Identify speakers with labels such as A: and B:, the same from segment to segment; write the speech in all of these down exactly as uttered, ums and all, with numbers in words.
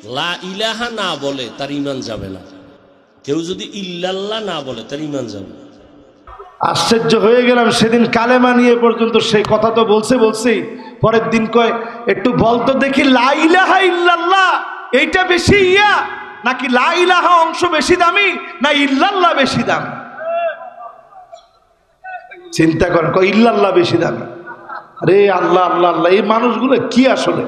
A: লা ইলাহা না বলে তার ঈমান যাবে না, কেউ যদি ইল্লাল্লাহ না বলে তার ঈমান যাবে।
B: আশ্চর্য হয়ে গেলাম, সেদিন কালেমা নিয়ে পর্যন্ত সেই কথা তো বলছে বলছেই, পরের দিন কয় একটু বলতো দেখি লা ইলাহা ইল্লাল্লাহ এইটা বেশি ইয়া নাকি লা ইলাহা অংশ বেশি দামি না ইল্লাল্লাহ বেশি দামি? চিন্তা করেন, কয় ইল্লাল্লাহ বেশি দামি। আরে আল্লাহ আল্লাহ আল্লাহ, এই মানুষগুলো কি আসলে।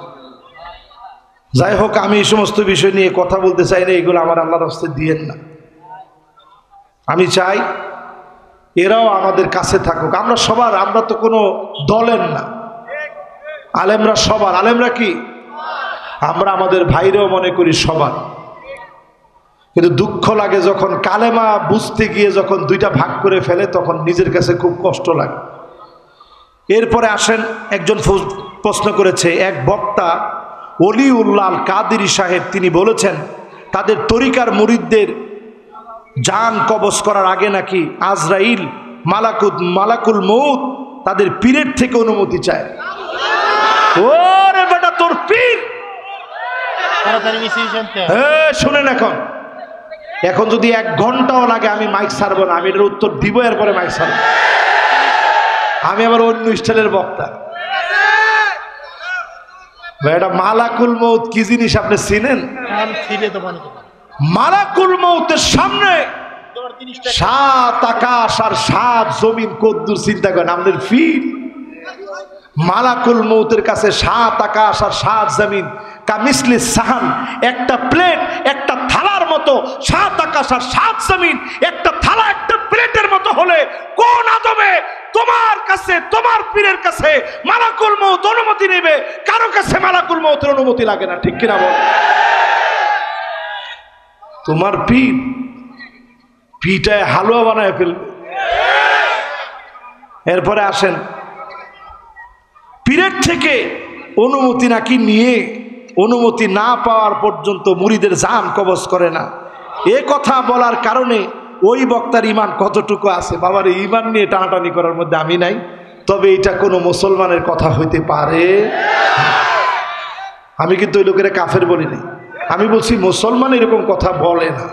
B: যাই হোক, আমি এই সমস্ত বিষয় নিয়ে কথা বলতে চাই না, এগুলো আমার আল্লাহর রাস্তায় দিয়েন না। আমি চাই এরাও আমাদের কাছে থাকুক। আমরা সবার, আমরা তো কোনো দলের না, আলেমরা সবার। আলেমরা কি? আমরা আমাদের ভাইরাও মনে করি সবার। কিন্তু দুঃখ লাগে যখন কালেমা বুঝতে গিয়ে যখন দুইটা ভাগ করে ফেলে, তখন নিজের কাছে খুব কষ্ট লাগে। এরপরে আসেন, একজন প্রশ্ন করেছে, এক বক্তা ওলিউল্লাহ কাদেরী সাহেব, তিনি বলেছেন তাদের তরিকার মুরিদদের জান কবজ করার আগে নাকি আজরাইল মালাকুত মালাকুল মউত তাদের পীরের থেকে অনুমতি চায়। ওরে বেটা, তোর পীর! হ্যাঁ, শুনেন, এখন এখন যদি এক ঘন্টাও লাগে আমি মাইক ছাড়বো না, আমি এটার উত্তর দিব, এরপরে মাইক ছাড়বো। আমি আবার অন্য স্টাইলের বক্তা। এটা মালাকুল মউত কি জিনিস আপনি চিনেন? মালাকুল মউতের সামনে সাত আকাশ আর সাত জমিন কদ্দুর, চিন্তা করেন আপনার ফির। মালাকুল মউতের কাছে সাত আকাশ আর সাত জমিন কামিসলি সাহান, একটা প্লেট একটা থালার মতো। সাত আকাশ আর সাত জমিন একটা থালা একটা প্লেটের মতো হলে কোন আদমে তোমার কাছে, তোমার পীরের কাছে মালাকুল মউত অনুমতি নেবে? কারো কাছে মালাকুল মউতের অনুমতি লাগে না, ঠিক কিনা বল? তোমার পীর পিঠায় হালুয়া বানায় ফেলবে। এরপরে আসেন, পীরের থেকে অনুমতি নাকি নিয়ে অনুমতি না পাওয়ার পর্যন্ত মুরিদের জান কবজ করে না। এ কথা বলার কারণে ওই বক্তার ঈমান কতটুকু আছে? বাবার ঈমান নিয়ে টানাটানি করার মধ্যে আমি নাই, তবে এটা কোনো মুসলমানের কথা হইতে পারে। আমি কিন্তু ওই লোকেরা কাফের বলিনি, আমি বলছি মুসলমান এরকম কথা বলে না।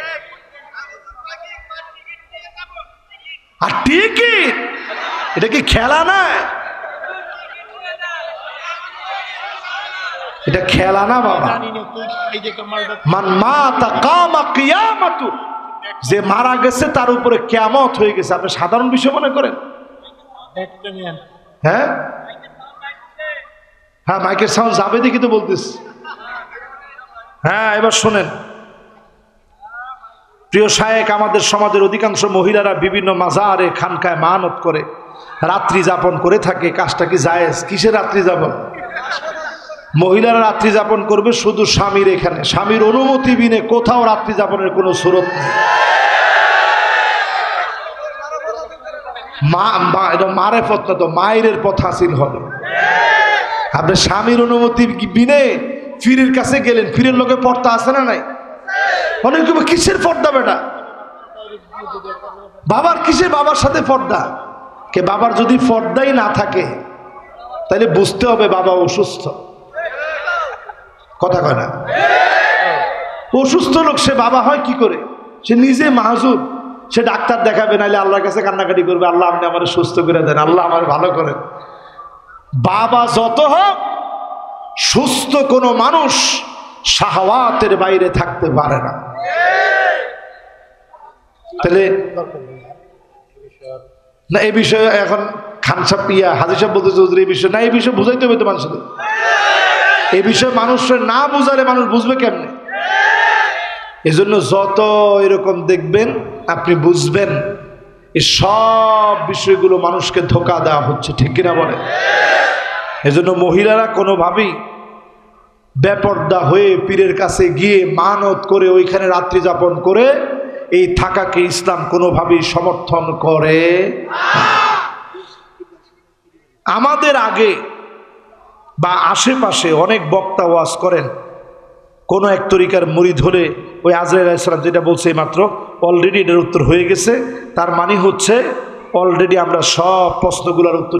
B: আর ঠিকই, এটা কি খেলা না? এটা খেলা না বাবা। মান মাতা কামা কিয়ামাতু, যে মারা গেছে তার উপরে কিয়ামত হয়ে গেছে। আপনি সাধারণ বিষয় মনে করেন? হ্যাঁ হ্যাঁ, মাইকের সাউন্ড যাবে দেখি তো বলতেছি। হ্যাঁ, এবার শোনেন প্রিয় শায়েখ, আমাদের সমাজের অধিকাংশ মহিলারা বিভিন্ন মাজারে খানকায় মানত করে, রাত্রি যাপন করে থাকে। কাজটা কি জায়েজ? কিসের রাত্রি যাপন? মহিলারা রাত্রি যাপন করবে শুধু স্বামীর এখানে, স্বামীর অনুমতি বিনে কোথাও রাত্রি যাপনের কোনো সুরত নেই। মা এটা মারেফত না, তো মায়ের পথ হাসিল হবে। আপনি স্বামীর অনুমতি বিনে পীরের কাছে গেলেন, পীরের লোকে পর্দা আছে না নাই? অনেক কিসের পর্দা বেটা? বাবার কিসের বাবার সাথে পর্দা? কে বাবার যদি পর্দাই না থাকে তাহলে বুঝতে হবে বাবা অসুস্থ। কথা কয় না? অসুস্থ লোক সে বাবা হয় কি করে? সে নিজে মাহজুর, সে ডাক্তার দেখাবে, নাহলে আল্লাহর কাছে কান্নাকাটি করবে, আল্লাহ আপনি আমার সুস্থ করে দেন, আল্লাহ আমার ভালো করেন। বাবা যত হোক, সুস্থ কোনো মানুষ শাহওয়াতের বাইরে থাকতে পারে না। তাহলে না, এই বিষয়ে এখন খান সাহেব ইয়া হাজি সাহেব বলতে চৌধুরী, এই বিষয় না, এই বিষয়ে বুঝাইতে হবে তো মানুষদের। এই বিষয়ে মানুষের না বুঝালে মানুষ বুঝবে কেমনে? এই জন্য যত এরকম দেখবেন আপনি বুঝবেন এই সব বিষয়গুলো মানুষকে ধোঁকা দেওয়া হচ্ছে, ঠিক কিনা বলে? এই জন্য মহিলারা কোনোভাবেই বেপর্দা হয়ে পীরের কাছে গিয়ে মানত করে ওইখানে রাত্রি যাপন করে এই থাকাকে ইসলাম কোনোভাবেই সমর্থন করে। আমাদের আগে বা আশেপাশে অনেক বক্তা ওয়াজ করেন, কোনো এক তরিকার মুরিদ হলে ওই আজরাইল আলাইহিস সালাম যেটা বলছে মাত্র, অলরেডি এটার উত্তর হয়ে গেছে। তার মানে হচ্ছে অলরেডি আমরা সব প্রশ্নগুলোর উত্তর